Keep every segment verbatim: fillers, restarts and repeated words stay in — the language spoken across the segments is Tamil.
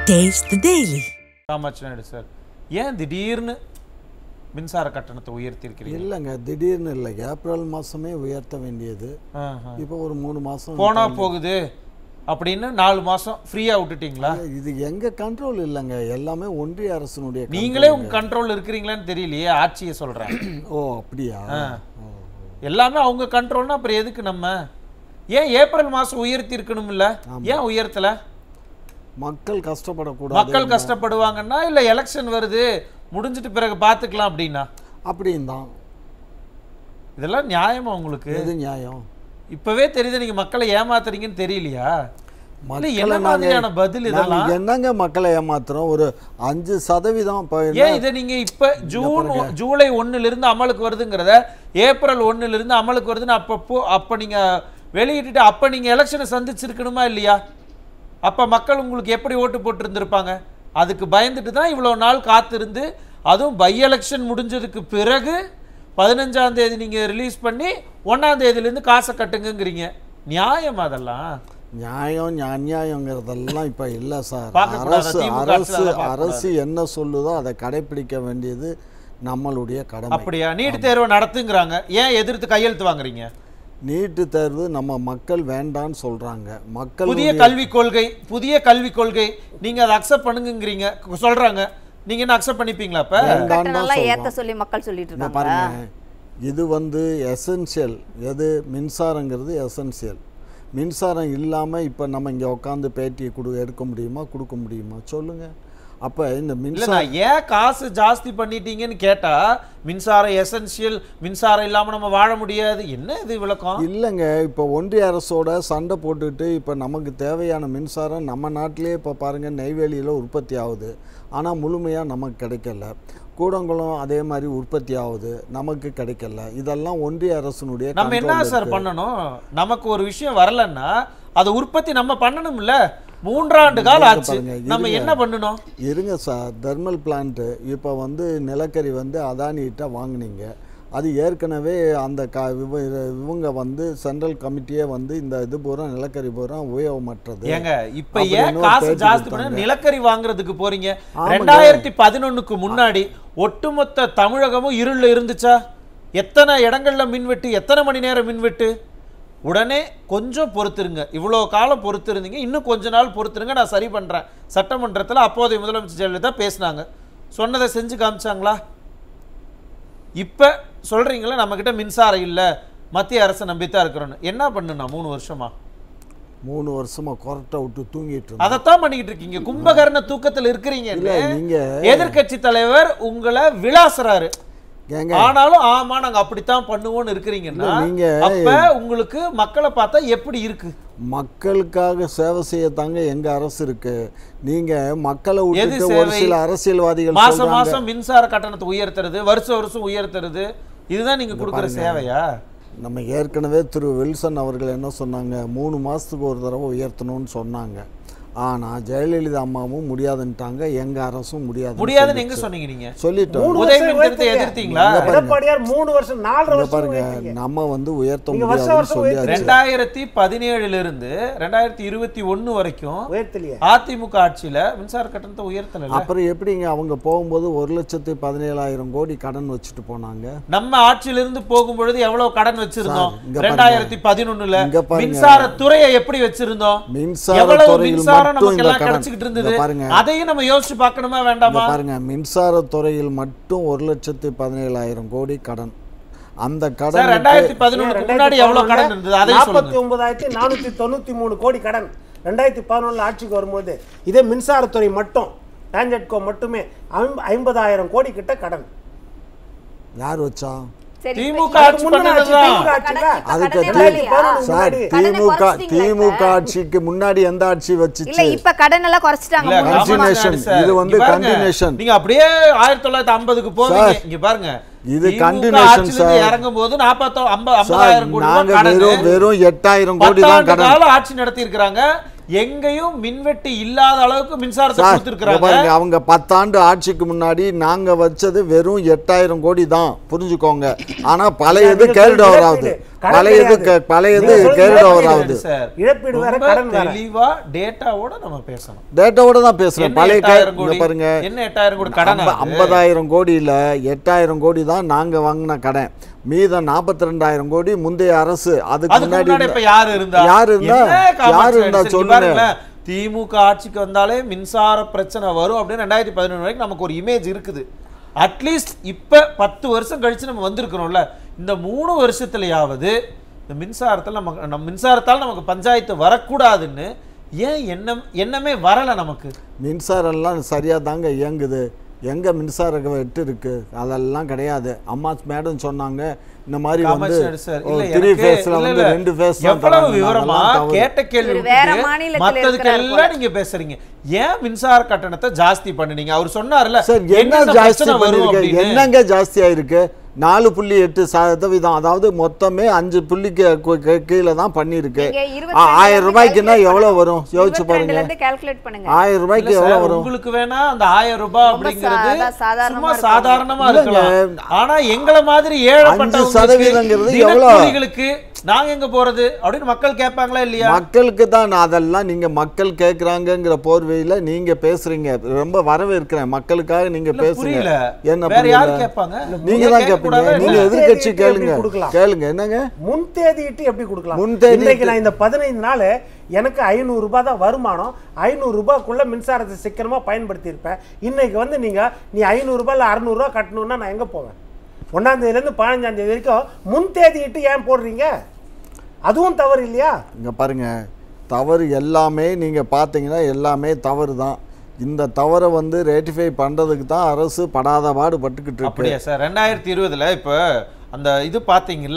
Taste the Daily. Ramachandran sir, ஏன் திடீர்னு மின்சார கட்டணத்தை உயர்த்தி இருக்கிறீங்க? இல்லைங்க, திடீர்னு இல்லை, ஏப்ரல் மாதமே உயர்த்த வேண்டியது. இப்போ ஒரு மூணு மாதம் போனா போகுது அப்படின்னு நாலு மாசம் ஃப்ரீயா விட்டுட்டீங்களா? இது எங்க கண்ட்ரோல் இல்லைங்க, எல்லாமே ஒன்றிய அரசினுடைய. நீங்களே உங்க கண்ட்ரோல் இருக்கிறீங்களான்னு தெரியலையே, ஆட்சியை சொல்றேன். ஓ அப்படியா? எல்லாமே அவங்க கண்ட்ரோல்னா அப்புறம் எதுக்கு நம்ம? ஏன் ஏப்ரல் மாசம் உயர்த்தி இருக்கணும் இல்ல? ஏன் உயர்த்தல? மக்கள் கஷ்டப்படக்கூடாது. மக்கள் கஷ்டப்படுவாங்கன்னா இல்ல எலெக்ஷன் வருது முடிஞ்சிட்டு பிறகு பாத்துக்கலாம் அப்படின்னா அப்படின்னு தான். இதெல்லாம் நியாயமா உங்களுக்கு? எது நியாயம்? இப்பவே தெரியுது நீங்க மக்களை ஏமாத்துறீங்கன்னு தெரியலையா? என்ன மாதிரியான பதில் இதெல்லாம்? என்னங்க மக்களை ஏமாத்துறோம்? ஒரு அஞ்சு சதவீதம். ஏன் இதை நீங்க இப்ப ஜூன் ஜூலை ஒண்ணுல இருந்து அமலுக்கு வருதுங்கிறத ஏப்ரல் ஒண்ணுல இருந்து அமலுக்கு வருதுன்னு அப்பப்போ அப்ப நீங்க வெளியிட்டு அப்ப நீங்க எலெக்ஷனை சந்திச்சிருக்கணுமா இல்லையா? அப்ப மக்கள் உங்களுக்கு எப்படி ஓட்டு போட்டு இருந்திருப்பாங்க? அதுக்கு பயந்துட்டு தான் இவ்வளவு நாள் காத்திருந்து, அதுவும் பை எலெக்ஷன் முடிஞ்சதுக்கு பிறகு பதினஞ்சாம் தேதி நீங்க ரிலீஸ் பண்ணி ஒன்னாம் தேதியில இருந்து காசை கட்டுங்கிறீங்க. நியாயம்? அதெல்லாம் நியாயம் அநியாயங்கிறதெல்லாம் இப்ப இல்ல சார். அரசு அரசு அரசு என்ன சொல்லுதோ அதை கடைபிடிக்க வேண்டியது நம்மளுடைய கடமை. அப்படியா? நீட் தேர்வு நடத்துங்கிறாங்க, ஏன் எதிர்த்து கையெழுத்து வாங்குறீங்க? நீட்டு தேர்வு நம்ம மக்கள் வேண்டான்னு சொல்றாங்க. மக்கள் புதிய கல்விக் கொள்கை புதிய கல்விக் கொள்கை நீங்க அதை அக்செப்ட் பண்ணுங்கறீங்க சொல்றாங்க. நீங்க என்ன அக்செப்ட் பண்ணிப்பீங்களா? அப்ப நல்லா ஏத்த சொல்லி மக்கள் சொல்லிட்டு இருக்காங்க. பாருங்க, இது வந்து எசென்ஷியல். எது? மின்சாரங்கிறது எசென்ஷியல். மின்சாரம் இல்லாம இப்ப நம்ம இங்க உட்காந்து பேட்டி கொடு எடுக்க முடியுமா? கொடுக்க முடியுமா? சொல்லுங்க. அப்ப இந்த மின்சாரம் ஏன் காசு ஜாஸ்தி பண்ணிட்டீங்கன்னு கேட்டா, மின்சாரம் எசென்ஷியல், மின்சாரம் இல்லாம நம்ம வாழ முடியாது, என்ன இது விளக்கம்? இல்லைங்க, இப்போ ஒன்றிய அரசோட சண்டை போட்டுட்டு இப்போ நமக்கு தேவையான மின்சாரம் நம்ம நாட்டிலே இப்போ பாருங்க நெய்வேலியில் உற்பத்தி ஆகுது, ஆனால் முழுமையாக நமக்கு கிடைக்கல. கூடங்குளம் அதே மாதிரி உற்பத்தி ஆகுது, நமக்கு கிடைக்கல. இதெல்லாம் ஒன்றிய அரசினுடைய. நம்ம என்ன சார் பண்ணணும்? நமக்கு ஒரு விஷயம் வரலன்னா அதை உற்பத்தி நம்ம பண்ணணும்ல. மூன்றாண்டு காலம் ஆச்சு, நம்ம என்ன பண்ணணும்? இருங்க சார், தெர்மல் பிளான்ட் இப்போ வந்து நிலக்கரி வந்து அதானிகிட்ட வாங்கினீங்க. அது ஏற்கனவே அந்த க இவங்க வந்து சென்ட்ரல் கமிட்டியே வந்து இந்த இது பூரா நிலக்கரி பூரா உபயோகமற்றது. ஏங்க இப்ப ஏன் காசு ஜாஸ்தி பண்ண நிலக்கரி வாங்குறதுக்கு போறீங்க? ரெண்டாயிரத்தி பதினொன்னுக்கு முன்னாடி ஒட்டுமொத்த தமிழகமும் இருள்ல இருந்துச்சா? எத்தனை இடங்கள்ல மின்வெட்டு, எத்தனை மணி நேரம் மின்வெட்டு? உடனே கொஞ்சம் பொறுத்துருங்க, இவ்வளோ காலம் பொறுத்திருந்தீங்க, இன்னும் கொஞ்ச நாள் பொறுத்துருங்க, நான் சரி பண்ணுறேன். சட்டமன்றத்தில் அப்போதைய முதலமைச்சர் ஜெயலலிதா பேசினாங்க, சொன்னதை செஞ்சு காமிச்சாங்களா? இப்போ சொல்கிறீங்களா நம்மக்கிட்ட மின்சாரம் இல்லை, மத்திய அரசை நம்பித்தான் இருக்கிறோன்னு. என்ன பண்ணுண்ணா மூணு வருஷமா மூணு வருஷமா கொரட்டை விட்டு தூங்கிட்டு அதைத்தான் பண்ணிக்கிட்டு இருக்கீங்க. கும்பகர்ண தூக்கத்தில் இருக்கிறீங்க. நீங்க எதிர்கட்சி தலைவர் உங்களை விளாசுறாரு, ஆனாலும் ஆமா நாங்க அப்படித்தான் பண்ணுவோம்னு இருக்கிறீங்கன்னா அப்ப உங்களுக்கு மக்களை பார்த்தா எப்படி இருக்கு? மக்களுக்காக சேவை செய்யத்தாங்க எங்க அரசு இருக்கு. நீங்க மக்களை விட்டுட்டு ஒரு சில அரசியல்வாதிகள் மாசம் மாசம் மின்சார கட்டணத்தை உயர்த்துறது, வருஷம் வருஷம் உயர்த்துறது, இதுதான் நீங்க கொடுக்குற சேவையா? நம்ம ஏற்கனவே திரு வில்சன் அவர்கள் என்ன சொன்னாங்க, மூணு மாசத்துக்கு ஒரு தடவை உயர்த்தணும்னு சொன்னாங்க. ஆனா ஜெயலலிதா அம்மாவும் முடியாதுன்ட்டாங்க, எங்க அரசும் முடியாது முடியாதுன்னு எங்க சொன்னீங்க? நீங்க சொல்லிட்டோம். உதயமின்திட்டத்தை எதிர்த்தீங்களா? எடப்பாடியார் மூணு வருஷம் நாலரை வருஷம் பாருங்க, நம்ம வந்து உயர்த்த முடியாதுன்னு சொல்லியாச்சு. ரெண்டாயிரத்தி பதினேழுல இருந்து ரெண்டாயிரத்தி இருபத்தி ஒன்னு வரைக்கும் உயர்த்தலையே அதிமுக ஆட்சியில மின்சார கட்டணத்தை உயர்த்தல. அப்புறம் எப்படிங்க அவங்க போகும்போது ஒரு லட்சத்து பதினேழாயிரம் கோடி கடன் வச்சுட்டு போனாங்க? நம்ம ஆட்சியில இருந்து போகும்பொழுது எவ்வளவு கடன் வச்சிருந்தோம்? ரெண்டாயிரத்தி பதினொன்னுல மின்சார துறையை எப்படி வச்சிருந்தோம்? மின்சார துறையில் அதையும் நம்ம யோசிச்சு பார்க்கணுமா வேண்டாமா? பாருங்க, மின்சார துறையில் மட்டும் ஒரு லட்சத்து பதினேழாயிரம் கோடி கடன். அந்த கடன் ரெண்டாயிரத்தி பதினொன்னுக்கு முன்னாடி எவ்வளவு கடன் இருந்தது? அதை நாற்பத்தி ஒன்பதாயிரத்தி நானூத்தி தொண்ணூத்தி மூணு கோடி கடன் ரெண்டாயிரத்தி பதினொன்னுல ஆட்சிக்கு வரும்போது. இதே மின்சாரத்துறை மட்டும் டான்ஜெட்கோ மட்டுமே ஐம்பதாயிரம் கோடி கிட்ட கடன். யார் வச்சா? திமுக ஆட்சி திமுக ஆட்சிக்கு முன்னாடி எந்த ஆட்சி வச்சுச்சு? இப்ப கடன் எல்லாம் குறைச்சிட்டாங்க. கண்டினியூஷன். இது வந்து கண்டினியூஷன். நீங்க அப்படியே ஆயிரத்தி தொள்ளாயிரத்தி ஐம்பதுக்கு போவீங்க. இங்க பாருங்க, இது கண்டினியூஷன் சார். இறங்கும்போது நாற்பதாயிரம் கோடி நாங்க வெறும் வெறும் எட்டாயிரம் கோடி தான் கடன் ஆட்சி நடத்தி இருக்காங்க. எங்கேயும் மின்வெட்டு இல்லாத அளவுக்கு மின்சாரத்தை கொடுத்துருக்காங்க. அவங்க பத்தாண்டு ஆட்சிக்கு முன்னாடி நாங்க வச்சது வெறும் எட்டாயிரம் கோடி தான், புரிஞ்சுக்கோங்க. ஆனா பழையது கேரிட் ஓவர் ஆகுது, பழையது பழையது கேரிட் ஓவர் ஆகுது. இழப்பீடு வேற, கடன் வேற. தெளிவா டேட்டாவோட நம்ம பேசணும், டேட்டாவோட தான் பேசுறோம். பழைய பாருங்க, என்ன எட்டாயிரம் கோடி கடன், ஐம்பதாயிரம் கோடியில எட்டாயிரம் கோடி தான் நாங்க வாங்கின கடன், மீதம் நாற்பத்தி ரெண்டாயிரம் கோடி முந்தைய அரசு. அதுக்கு முன்னாடி இப்ப யாரு இருந்தா யாரு இருந்தா யாரு இருந்தா சொல்லுங்க. திமுக ஆட்சிக்கு வந்தாலே மின்சார பிரச்சனை வரும் அப்படின்னு ரெண்டாயிரத்தி பதினொன்று வரைக்கும் நமக்கு ஒரு இமேஜ் இருக்குது. அட்லீஸ்ட் இப்ப பத்து வருஷம் கழிச்சு நம்ம வந்திருக்கிறோம்ல, இந்த மூணு வருஷத்துலயாவது இந்த மின்சாரத்தில் நமக்கு நம்ம மின்சாரத்தால் நமக்கு பஞ்சாயத்து வரக்கூடாதுன்னு ஏன் எண்ணம் எண்ணமே வரல நமக்கு? மின்சாரம் எல்லாம் சரியா தாங்க இயங்குது. எங்க மின்சார வெட்டு இருக்கு? அதெல்லாம் கிடையாது. அம்மா மேடம் சொன்னாங்க இந்த மாதிரி வந்து த்ரீ ஃபேஸ்ல வந்து ரெண்டு ஃபேஸ் தான். எவ்வளவு விவரமா கேட்ட கேள்வி மத்ததுக்கெல்லாம் நீங்க பேசுறீங்க. ஏன் மின்சார கட்டணத்தை ஜாஸ்தி பண்ணுனீங்க? அவர் சொன்னார்ல சார், என்ன ஜாஸ்தி பண்ணிருக்கு? என்னங்க ஜாஸ்தி ஆயிருக்கு? நாலு புள்ளி எட்டு சதவீதம், அதாவது மொத்தமே அஞ்சு புள்ளிக்கு கீழே தான் பண்ணிருக்கு. ஆயிரம் ரூபாய்க்குன்னா எவ்வளவு வரும் யோசிச்சு பாருங்க. ஆயிரம் ரூபாய்க்கு எவ்வளவு வரும்? உங்களுக்கு வேணா அந்த ஆயிரம் ரூபாய் அப்படிங்கிறது சும்மா சாதாரணமா இருக்கலாம். ஆனா எங்களை மாதிரி ஏழைப்பட்ட சதவீதங்கிறது எவ்வளவு? நாங்க எங்க போறது அப்படின்னு மக்கள் கேட்பாங்களா இல்லையா? மக்களுக்கு தான் அதெல்லாம் நீங்க மக்கள் கேட்கறாங்கிற போர்வையில நீங்க பேசுறீங்க. ரொம்ப வரவேற்கிறேன், மக்களுக்காக நீங்க பேசுறீங்க. என்ன வேற யாரு கேட்பாங்க? நீங்க தான் கேட்பீங்க. நீங்க எதிர்க்கட்சி கேளுங்க கேளுங்க என்னங்க முன் தேதியிட்டு எப்படி கொடுக்கலாம்? இன்னைக்கு நான் இந்த பதினைந்து நாள் எனக்கு ஐநூறு ரூபாய் தான் வருமானம், ஐநூறு ரூபாய்க்குள்ள மின்சாரத்தை சிக்கனமா பயன்படுத்தி இருப்பேன். இன்னைக்கு வந்து நீங்க நீ ஐநூறு ரூபாய் இல்ல அறுநூறு ரூபாய் கட்டணும்னா நான் எங்க போவேன்? ஒன்னாம் தேதியில இருந்து பதினஞ்சாம் தேதி வரைக்கும் முன் தேதியிட்டு ஏன் போடுறீங்க? அதுவும் தவறு இல்லையா? இங்க பாருங்க, தவறு எல்லாமே நீங்க பாத்தீங்கன்னா எல்லாமே தவறு தான். இந்த தவறை வந்து ரேட்டிஃபை பண்றதுக்கு தான் அரசு படாத பாடு பட்டுக்கிட்டு இருக்கு. அப்படியே சார், ரெண்டாயிரத்தி இருபதுல இப்ப அந்த இது பாத்தீங்கல்ல,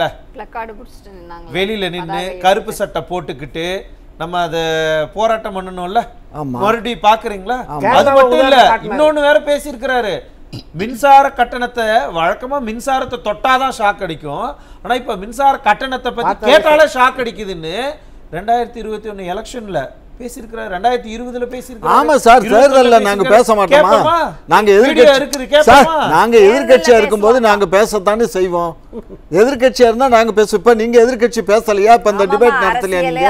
வெளியில நின்று கருப்பு சட்டை போட்டுக்கிட்டு நம்ம அதை போராட்டம் பண்ணணும்ல, மறுபடியும் பாக்குறீங்களா? அது மட்டும் இல்ல, இன்னொன்னு வேற பேசியிருக்கிறாரு. மின்சார கட்டணத்தை வழக்கமா மின்சாரத்தை தொட்டாதான் ஷாக் அடிக்கும், ஆனா இப்ப மின்சார கட்டணத்தை பத்தி கேட்டாலே ஷாக் அடிக்குதுன்னு ரெண்டாயிரத்தி இருபத்தி ஒண்ணு எலெக்ஷன்ல பேசியிருக்கிறார். ரெண்டாயிரத்தி இருபதுல பேசியிருக்கிறார். ஆமா சார், தேர்தல்ல நாங்க பேச மாட்டோமா? நாங்க எதிர்க்கட்சி சார், நாங்க எதிர்க்கட்சியா இருக்கும்போது நாங்க பேசத்தானே செய்வோம். எதிர்க்கட்சியா இருந்தா நாங்க பேசுவோம். இப்ப நீங்க எதிர்க்கட்சி பேசலையா? இப்ப இந்த டிபேட் நடத்தலையா? நீங்க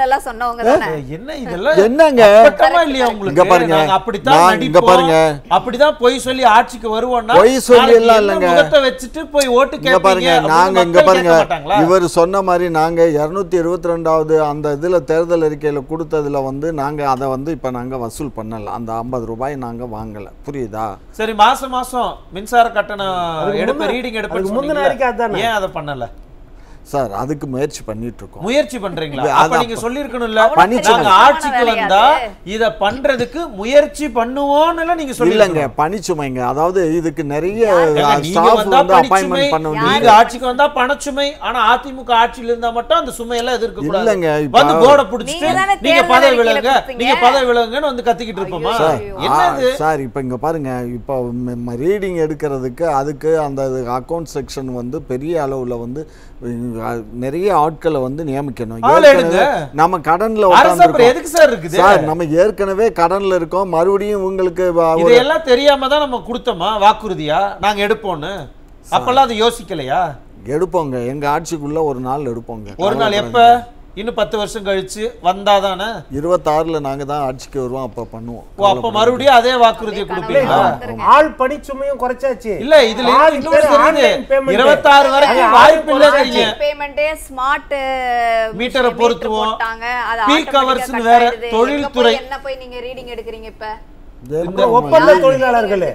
என்ன இதெல்லாம் என்னங்க இல்லையா உங்களுக்கு? இங்க பாருங்க, அப்படித்தான் இங்க பாருங்க, அப்படிதான் பொய் சொல்லி ஆட்சிக்கு வருவோம்னா பொய் சொல்லி எல்லாம் இல்லங்க, முகத்தை வச்சிட்டு போய் ஓட்டு கேட்பாங்க. நாங்க இங்க பாருங்க, இவர் சொன்ன மாதிரி நாங்க இருநூத்தி இருபத்தி ரெண்டாவது அந்த இதுல தேர்தல் அறிக்கையில கொடுத்ததுல வந்து நாங்க அதை வந்து இப்ப நாங்க வசூல் பண்ணல. அந்த ஐம்பது ரூபாய் நாங்க வாங்கல, புரியுதா? சரி, மாசம் மாசம் மின்சார கட்டணம் எடுப்ப ரீடிங் எடுப்ப முந்தின அறிக்கை அதான், ஏன் அதை பண்ணல சார்? அதுக்கு முயற்சி பண்ணிட்டு இருக்கோம். முயற்சி பண்றீங்களா? அப்ப நீங்க சொல்லி இருக்கணும்ல, நாங்க ஆட்சிக்கு வந்தா இத பண்றதுக்கு முயற்சி பண்ணுவோம்னு நீங்க சொல்லலங்க. பணிச்சுமைங்க, அதாவது இதுக்கு நிறைய ஸ்டாஃப் வந்து அப்பாயின்ட்மென்ட் பண்ண வேண்டியது. நீங்க ஆட்சிக்கு வந்தா பணச்சுமை, ஆனா அதிமுக ஆட்சியில இருந்தா மட்டும் அந்த சுமை எல்லாம் எதிர்க்க கூடாது. இல்லங்க, வந்து போர்ட புடிச்சிட்டு நீங்க பதவி விலகுங்க, நீங்க பதவி விலகுங்கன்னு வந்து கத்திக்கிட்டு இருப்போமா? என்னது சார்? இப்ப இங்க பாருங்க, இப்ப ரீடிங் எடுக்கிறதுக்கு அதுக்கு அந்த அக்கவுண்ட் செக்ஷன் வந்து பெரிய அளவுல வந்து நிறைய ஆட்களை வந்து நியமிக்கணும். நம்ம கடன்ல சார், நம்ம ஏற்கனவே கடன்ல இருக்கோம். மறுபடியும் உங்களுக்கு இதெல்லாம் தெரியாம தான் நம்ம கொடுத்தோமா வாக்குறுதியா நாங்க எடுப்போம்னு? அப்பெல்லாம் அதை யோசிக்கலையா? எடுப்போங்க, எங்க ஆட்சிக்குள்ள ஒரு நாள் எடுப்போங்க. ஒரு நாள் எப்ப? இன்னும் பத்து வருஷம் கழிச்சு வந்தாதானே? இருபத்தாறுல நாங்க தான் ஆட்சிக்கு வருவோம், அப்ப பண்ணுவோம். அப்ப மறுபடியும் அதே வாக்குறுதியை கொடுப்பீங்களா? ஆள் பணிச்சுமையும் குறைச்சாச்சு. இல்ல, இதுல இருபத்தாறு வரைக்கும் வாய்ப்பு இல்லைங்க. பேமெண்டே ஸ்மார்ட் மீட்டரை பொறுத்துவோம், பீக் ஹவர்ஸ் வேற. தொழில்துறை என்ன போய் நீங்க ரீடிங் எடுக்கிறீங்க? இப்ப ஒப்பந்த தொழிலாளர்களே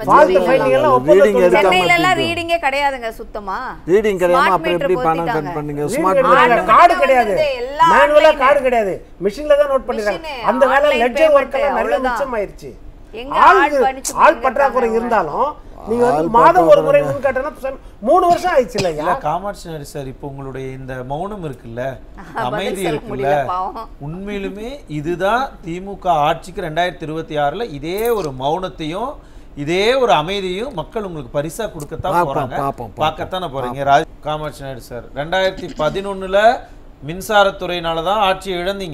ரீடிங்கே கிடையாதுங்க, சுத்தமா ரீடிங் கிடையாம அப்புறம் எப்படி பணம் கட் பண்ணீங்க? ஸ்மார்ட் கார்டு கிடையாது, மேனுவலா கார்டு கிடையாது, மெஷின்ல தான் நோட் பண்ணிடுறாங்க. அந்த வேலை லெட்ஜர் வொர்க் எல்லாம் நல்ல மிச்சம் ஆயிருச்சு. ஆள் பற்றாக்குறை இருந்தாலும் நீங்க வந்து மாதம் ஒரு முறை முன் கட்டணம் மூணு வருஷம் ஆயிடுச்சு இல்லையா? காமாட்சி சார், இப்போ உங்களுடைய இந்த மௌனம் இருக்குல்ல, அமைதி இருக்குல்ல, உண்மையிலுமே இதுதான் திமுக ஆட்சிக்கு ரெண்டாயிரத்தி இருபத்தி ஆறுல இதே ஒரு மௌனத்தையும் இதே ஒரு அமைதியும் மக்கள் உங்களுக்கு பரிசா கொடுக்கத்தான் போறாங்க, பார்க்கத்தானே போறீங்க. ராஜ் காமாட்சி நாயுடு சார், ரெண்டாயிரத்தி பதினொன்னுல மின்சாரத்துறையினாலதான் ஆட்சியை இழந்தீங்க.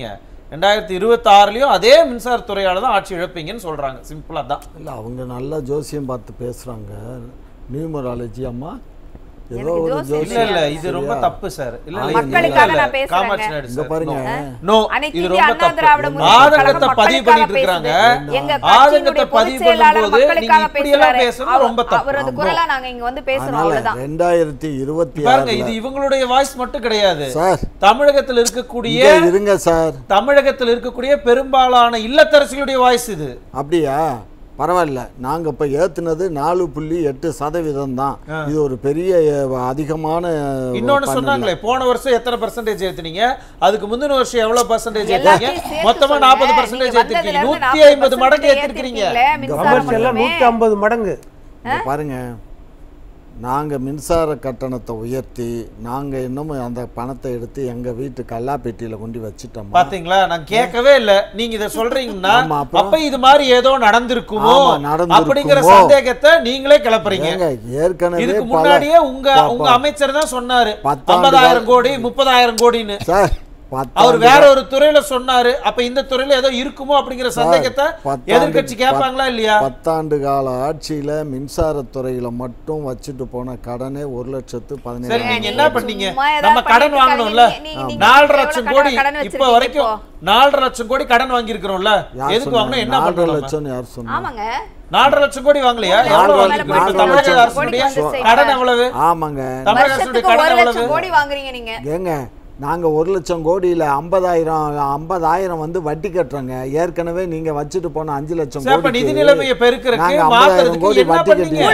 ரெண்டாயிரத்தி இருபத்தி ஆறுலயும் அதே மின்சாரத்துறையால தான் ஆட்சி இழப்பீங்கன்னு சொல்றாங்க. சிம்பிளா தான். இல்ல அவங்க நல்ல ஜோசியம் பார்த்து பேசுறாங்க. நியூமராலஜி அம்மா ஏதோ ஒரு இல்ல ஜோசியம் இல்ல இது ரொம்ப தப்பு சார். இல்ல இல்ல மக்களுக்காக நான் பேசுறேன். காமாட்சி நாயுடு இங்க சார். பாருங்க. நோ இது ரொம்ப தப்பு. ஆதங்கத்தை பதிவு பண்ணிட்டு இருக்காங்க. ஆதங்கத்தை பதிவு பண்ணும்போது நீங்க இப்படி எல்லாம் பேசுறது ரொம்ப தப்பு. அவரது குரலா நாங்க இங்க வந்து பேசுறோம் அவ்வளவுதான். ரெண்டாயிரத்தி இருபத்தி ஆறு பாருங்க இது இவங்களுடைய வாய்ஸ் மட்டும் கிடையாது சார். தமிழகத்தில் இருக்கக்கூடிய இருங்க சார். தமிழகத்தில் இருக்கக்கூடிய பெரும்பாலான இல்லத்தரசிகளுடைய வாய்ஸ் இது. அப்படியா? பரவாயில்ல. நாங்கள் இப்போ ஏற்றுனது நாலு புள்ளி எட்டு சதவீதம் தான். இது ஒரு பெரிய அதிகமான. இன்னொன்னு சொன்னாங்களே போன வருஷம் எத்தனை பர்சன்டேஜ் ஏத்துனீங்க, அதுக்கு முந்தின வருஷம் எவ்வளவு பர்சன்டேஜ் ஏத்துனீங்க, மொத்தமா நாற்பது பர்சன்டேஜ் ஏத்திருக்கீங்க. நூத்தி ஐம்பது மடங்கு ஏத்திருக்கீங்க. நூத்தி ஐம்பது மடங்கு பாருங்க. நாங்கள் மின்சார கட்டணத்தை உயர்த்தி நாங்கள் இன்னும் அந்த பணத்தை எடுத்து எங்கள் வீட்டு கல்லாப்பெட்டியில் கொண்டு வச்சுட்டோம். பாத்தீங்களா? நான் கேட்கவே இல்லை. நீங்க இதை சொல்றீங்கன்னா அப்ப இது மாதிரி ஏதோ நடந்திருக்குமோ அப்படிங்கிற சந்தேகத்தை நீங்களே கிளப்புறீங்க. ஏற்கனவே இதுக்கு முன்னாடியே உங்க உங்க அமைச்சர் தான் சொன்னாரு ஐம்பதாயிரம் கோடி முப்பதாயிரம் கோடின்னு. சார் அவர் வேற ஒரு துறையில சொன்னாரு. அப்ப இந்த துறையில ஏதோ இருக்குமோ அப்படிங்கிற சந்தேகத்தை எதிர்க்கட்சி கேட்பாங்களா இல்லையா? பத்தாண்டு கால ஆட்சியில மின்சாரத்துறையில மட்டும் வச்சுட்டு போன கடனே ஒரு லட்சத்து பதினேழு. சரி நீங்க என்ன பண்ணீங்க? நம்ம கடன் வாங்கணும்ல, நாலரை லட்சம் கோடி இப்ப வரைக்கும் நாலரை லட்சம் கோடி கடன் வாங்கி இருக்கிறோம்ல. எதுக்கு வாங்கணும்? என்ன பண்றோம்? லட்சம் யார் சொன்னாங்க? நாலரை லட்சம் கோடி வாங்கலையா? எவ்வளவு வாங்கிருக்கீங்க? தமிழக அரசுடைய கடன் எவ்வளவு? ஆமாங்க, தமிழக அரசுடைய கடன் எவ்வளவு கோடி வாங்குறீங்க நீங்க? ஏங்க நாங்கள் ஒரு லட்சம் கோடியில் ஐம்பதாயிரம் ஐம்பதாயிரம் வந்து வட்டி கட்டுறோங்க. ஏற்கனவே நீங்கள் வச்சுட்டு போன அஞ்சு லட்சம் கோடி நிதி நிலைமையை பெருக்கிறதுக்கு ஐம்பதாயிரம் கோடி வட்டி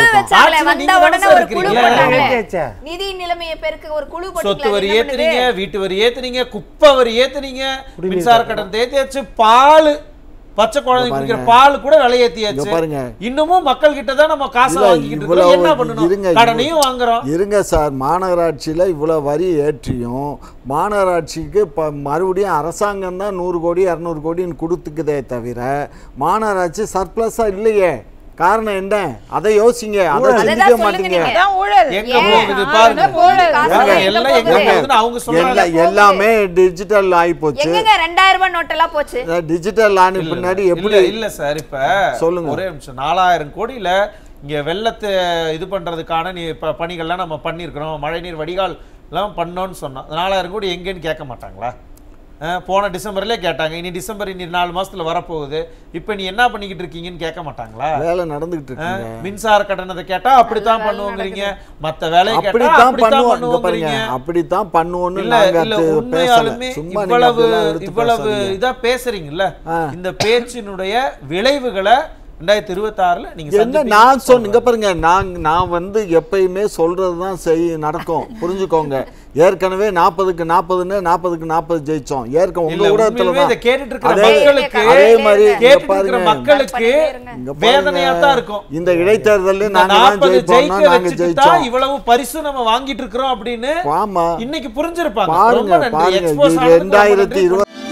கட்டி நிதி நிலைமையை பெருக்க ஒரு குழு போட்டு சொத்து வரி ஏத்துறீங்க, வீட்டு வரி ஏத்துறீங்க, குப்பை வரி ஏத்துறீங்க, மின்சார கட்டணத்தை ஏத்தியாச்சு, பால் பச்சை குழந்தை குடிக்கிற பால் கூட விலை ஏத்தியாச்சு. பாருங்க இன்னமும் மக்கள் கிட்ட தான் நம்ம காசை வாங்கிக்கிட்டு இருக்கோம். என்ன பண்ணணும்? கடனையும் வாங்குறோம். இருங்க சார், மாநகராட்சியில் இவ்வளோ வரி ஏற்றியும் மாநகராட்சிக்கு இப்போ மறுபடியும் அரசாங்கம் தான் நூறு கோடி இரநூறு கோடின்னு கொடுத்துக்குதே தவிர மாநகராட்சி சர்ப்ளஸாக இல்லையே. காரணம் என்ன? அதை யோசிங்க. அதை சிந்திக்க மாட்டீங்க. எல்லாமே டிஜிட்டல் ஆகி போச்சு. ரெண்டாயிரம் ரூபாய் நோட் எல்லாம் போச்சு. டிஜிட்டல் ஆன பின்னாடி எப்படி இல்ல சார்? இப்ப சொல்லுங்க ஒரே நிமிஷம். நாலாயிரம் கோடியில இங்க வெள்ளத்தை இது பண்றதுக்கான நீ பணிகள்லாம் நம்ம பண்ணிருக்கிறோம். மழைநீர் வடிகால் எல்லாம் பண்ணோம்னு சொன்னோம். நாலாயிரம் கோடி எங்கன்னு கேட்க மாட்டாங்களா? போன டிசம்பர்லேயே கேட்டாங்க. இனி டிசம்பர் இனி நாலு மாசத்துல வரப்போகுது. இப்ப நீ என்ன பண்ணிக்கிட்டு இருக்கீங்கன்னு கேட்க மாட்டாங்களா? வேலை நடந்துகிட்டு இருக்கு. மின்சார கட்டணத்தை கேட்டா அப்படித்தான் பண்ணுவோங்கிறீங்க, மத்த வேலையை கேட்டா அப்படித்தான் பண்ணுவோங்கிறீங்க. அப்படித்தான் பண்ணுவோம்னு இல்ல இல்ல உண்மையாலுமே இவ்வளவு இவ்வளவு இதா பேசுறீங்கல்ல, இந்த பேச்சினுடைய விளைவுகளை ரெண்டாயிரத்தி இருபத்தி ஆறுல நீங்க என்ன நான் சொன்னீங்க பாருங்க. நான் நான் வந்து எப்பயுமே சொல்றதுதான் செய் நடக்கும். புரிஞ்சுக்கோங்க. ஏற்கனவே நாற்பதுக்கு நாற்பதுன்னு நாற்பதுக்கு நாற்பது ஜெயிச்சோம். ஏற்கனவே உங்க ஊடகத்துல கேட்டுட்டு இருக்கிற மக்களுக்கு அதே மாதிரி பாருங்க, மக்களுக்கு வேதனையா தான் இருக்கும். இந்த இடைத்தேர்தல்ல நாங்க ஜெயிப்போம், நாங்க ஜெயிச்சோம், இவ்வளவு பரிசு நம்ம வாங்கிட்டு இருக்கிறோம் அப்படின்னு ஆமா இன்னைக்கு புரிஞ்சிருப்பாங்க. பாருங்க பாருங்க ரெண்டாயிரத்தி இருபது